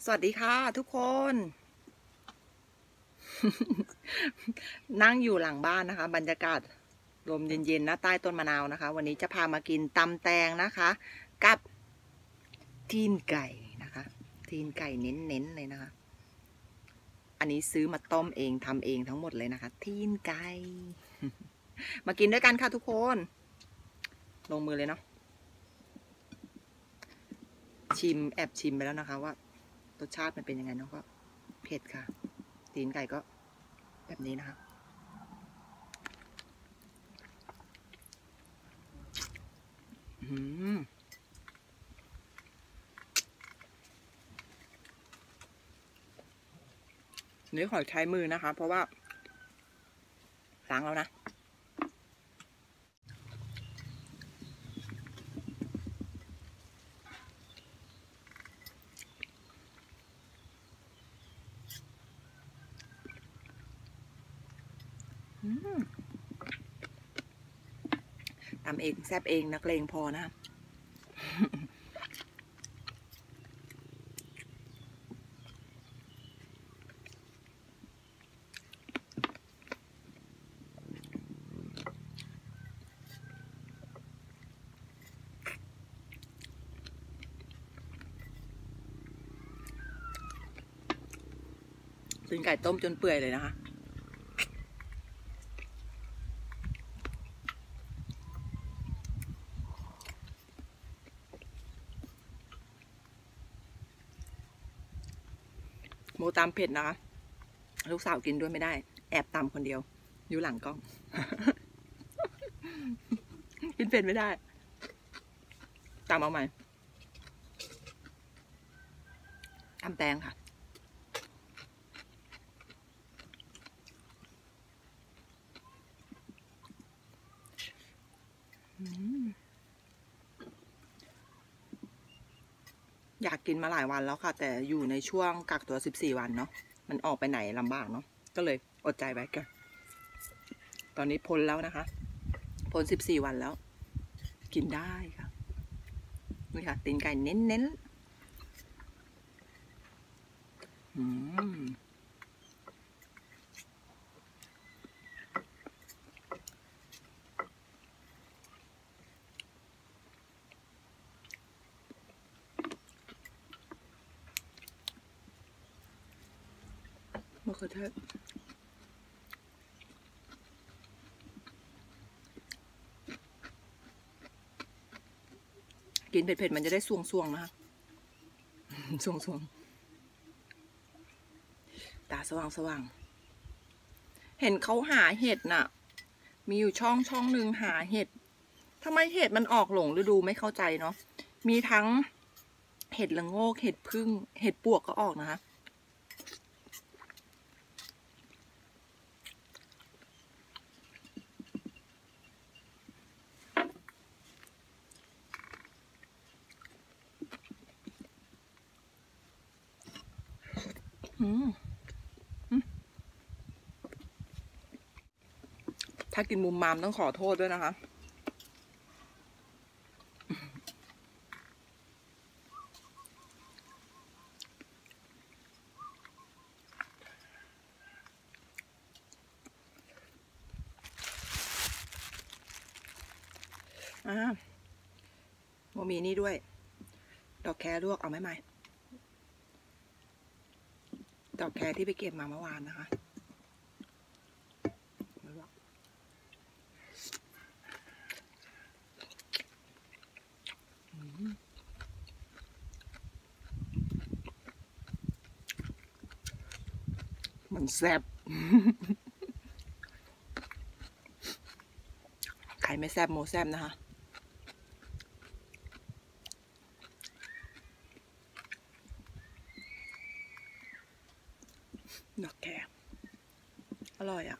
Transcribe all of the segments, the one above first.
สวัสดีค่ะทุกคน นั่งอยู่หลังบ้านนะคะบรรยากาศลมเย็นๆนะใต้ต้นมะนาวนะคะ วันนี้จะพามากินตำแตงนะคะ กับตีนไก่นะคะตีนไก่เน้นๆเลยนะคะ อันนี้ซื้อมาต้มเองทำเองทั้งหมดเลยนะคะตีนไก่ มากินด้วยกันค่ะทุกคน ลงมือเลยเนาะแอบชิมไปแล้วนะคะว่ารสชาติมันเป็นยังไงเนาะก็เผ็ดค่ะตีนไก่ก็แบบนี้นะคะนี่ขอใช้มือนะคะเพราะว่าล้างแล้วนะทำเองแซบเองนักเลงพอนะตีนไก่ต้มจนเปื่อยเลยนะคะโมตามเผ็ดนะคะลูกสาวกินด้วยไม่ได้แอบตามคนเดียวอยู่หลังกล้อง กินเผ็ดไม่ได้ตามเอาใหม่ตำแตงค่ะอยากกินมาหลายวันแล้วค่ะแต่อยู่ในช่วงกักตัว14 วันเนาะมันออกไปไหนลำบากเนาะก็เลยอดใจไว้กันตอนนี้พ้นแล้วนะคะพ้น14 วันแล้วกินได้ค่ะนี่ค่ะตีนไก่เน้นมะเขือเทศกินเผ็ดๆมันจะได้ซวงๆนะคะซวงๆตาสว่างๆเห็นเขาหาเห็ดน่ะมีอยู่ช่องหนึ่งหาเห็ดทำไมเห็ดมันออกหลงฤดูไม่เข้าใจเนาะมีทั้งเห็ดละโงกเห็ดพึ่งเห็ดปวกก็ออกนะคะถ้ากินมุมมามต้องขอโทษด้วยนะคะโมมีนี่ด้วยดอกแครลวกเอาไหมดอกแครที่ไปเก็บมาเมื่อวานนะคะมันแซ่บใครไม่แซ่บโมแซ่บนะคะดอกแครอร่อยอ่ะ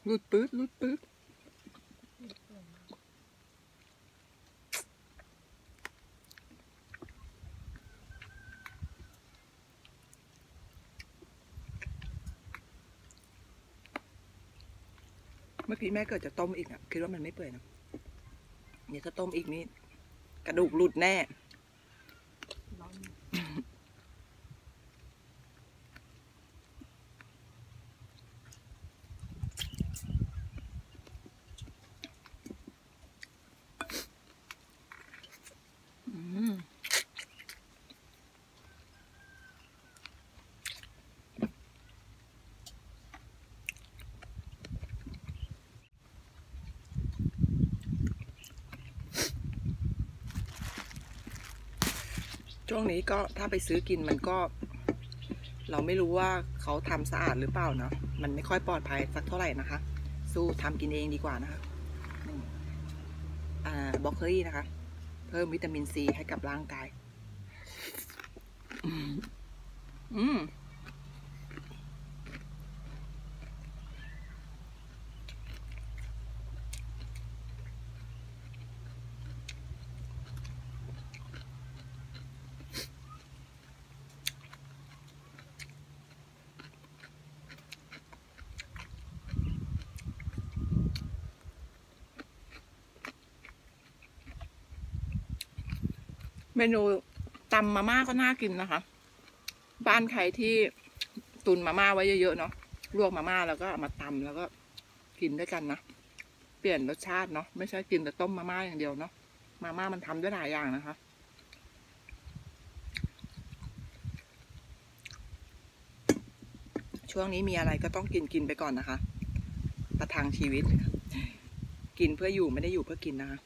ลุดปื๊ดลุดปื๊ดเมื่อกี้แม่เกิดจะต้มอีกอ่ะคิดว่ามันไม่เปื่อยนะเดี๋ยวถ้าต้มอีกนี่กระดูกหลุดแน่ช่วงนี้ก็ถ้าไปซื้อกินมันก็เราไม่รู้ว่าเขาทำสะอาดหรือเปล่าเนาะมันไม่ค่อยปลอดภัยสักเท่าไหร่นะคะสู้ทำกินเองดีกว่านะคะบล็อกเกอรี่นะคะเพิ่มวิตามินซีให้กับร่างกายเมนูตำมาม่าก็น่ากินนะคะบ้านใครที่ตุนมาม่าไว้เยอะๆเนาะลวกมาม่าแล้วก็เอามาตำแล้วก็กินด้วยกันนะเปลี่ยนรสชาติเนาะไม่ใช่กินแต่ต้มมาม่าอย่างเดียวเนาะมาม่ามันทำด้วยหลายอย่างนะคะช่วงนี้มีอะไรก็ต้องกินไปก่อนนะคะประทังชีวิตกินเพื่ออยู่ไม่ได้อยู่เพื่อกินนะคะ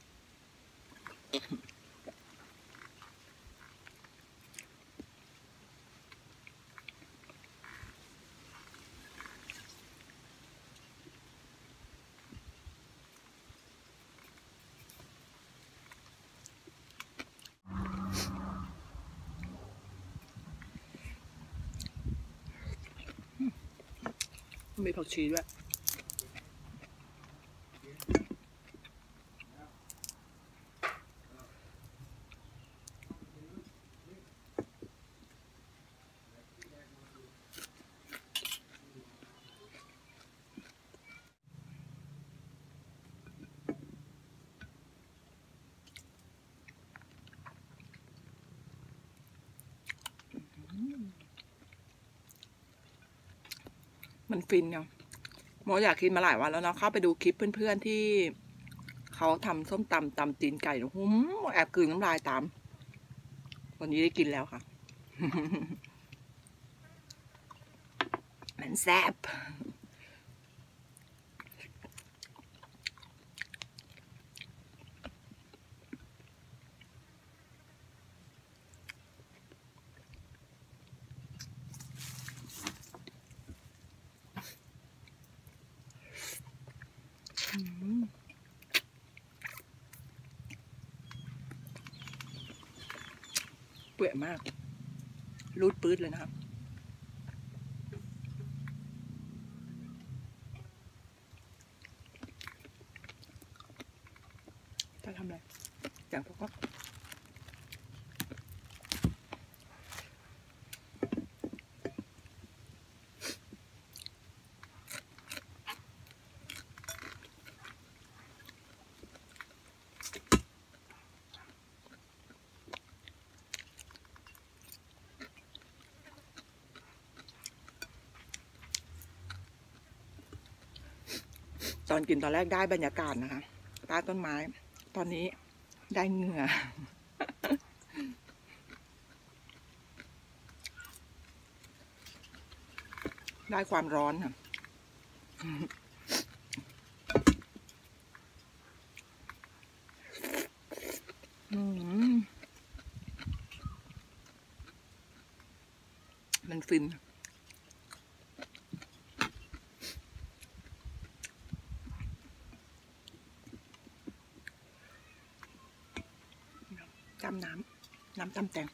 มีผักชีด้วยมันฟินเนาะโมอยากกินมาหลายวันแล้วเนาะเข้าไปดูคลิปเพื่อนๆที่เขาทำส้มตำตีนไก่แอบกลืนน้ำลายตามวันนี้ได้กินแล้วค่ะมันแซ่บเปื่อยมากรูดปื๊ดเลยนะครับจะทำอะไรอย่างพวกก็ตอนกินตอนแรกได้บรรยากาศนะคะใต้ต้นไม้ตอนนี้ได้เหงื่อได้ความร้อนค่ะมันฟินจำน้ำจำแตง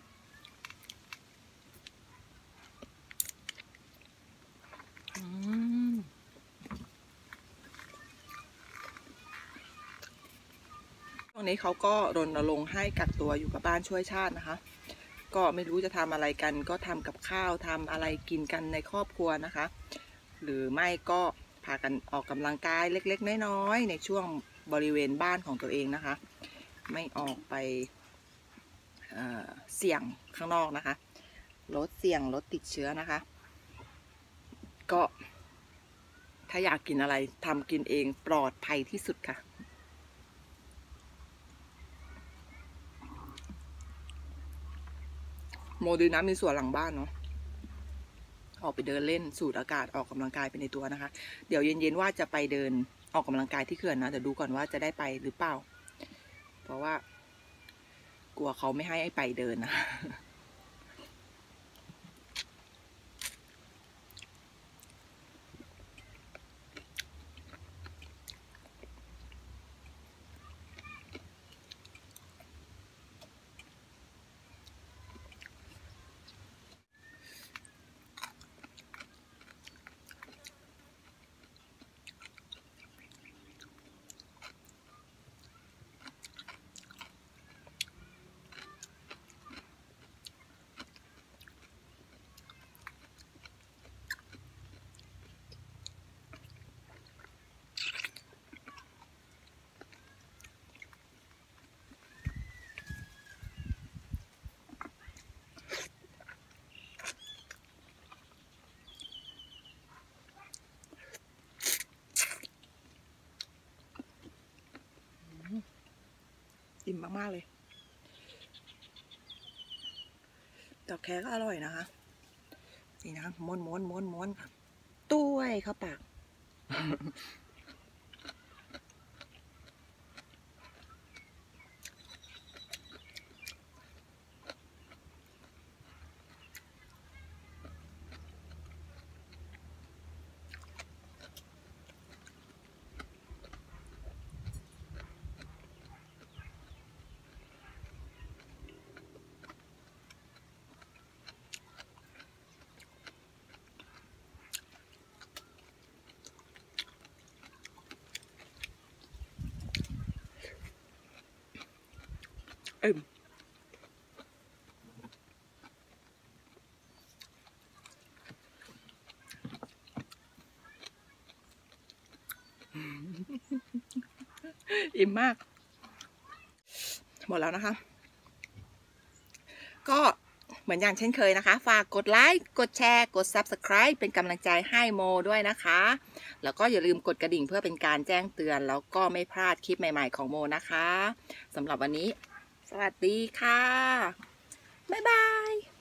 ช่วงนี้เขาก็รณรงค์ให้กักตัวอยู่กับบ้านช่วยชาตินะคะก็ไม่รู้จะทำอะไรกันก็ทำกับข้าวทำอะไรกินกันในครอบครัวนะคะหรือไม่ก็พากันออกกำลังกายเล็กๆน้อยๆในช่วงบริเวณบ้านของตัวเองนะคะไม่ออกไปเสี่ยงข้างนอกนะคะลดเสี่ยงลดติดเชื้อนะคะก็ถ้าอยากกินอะไรทำกินเองปลอดภัยที่สุดค่ะโมดีนะมีสวนหลังบ้านเนาะออกไปเดินเล่นสูดอากาศออกกำลังกายไปในตัวนะคะเดี๋ยวเย็นๆว่าจะไปเดินออกกำลังกายที่เขื่อนนะแต่ดูก่อนว่าจะได้ไปหรือเปล่าเพราะว่ากลัวเขาไม่ให้ไปเดินนะอิ่มมากๆเลยดอกแคก็อร่อยนะคะนี่นะคะม้วนค่ะตุ้ยเข้าปากอิ่มมากหมดแล้วนะคะก็เหมือนอย่างเช่นเคยนะคะฝากกดไลค์กดแชร์กด Subscribe เป็นกำลังใจให้โมด้วยนะคะแล้วก็อย่าลืมกดกระดิ่งเพื่อเป็นการแจ้งเตือนแล้วก็ไม่พลาดคลิปใหม่ๆของโมนะคะสำหรับวันนี้สวัสดีค่ะบ๊ายบาย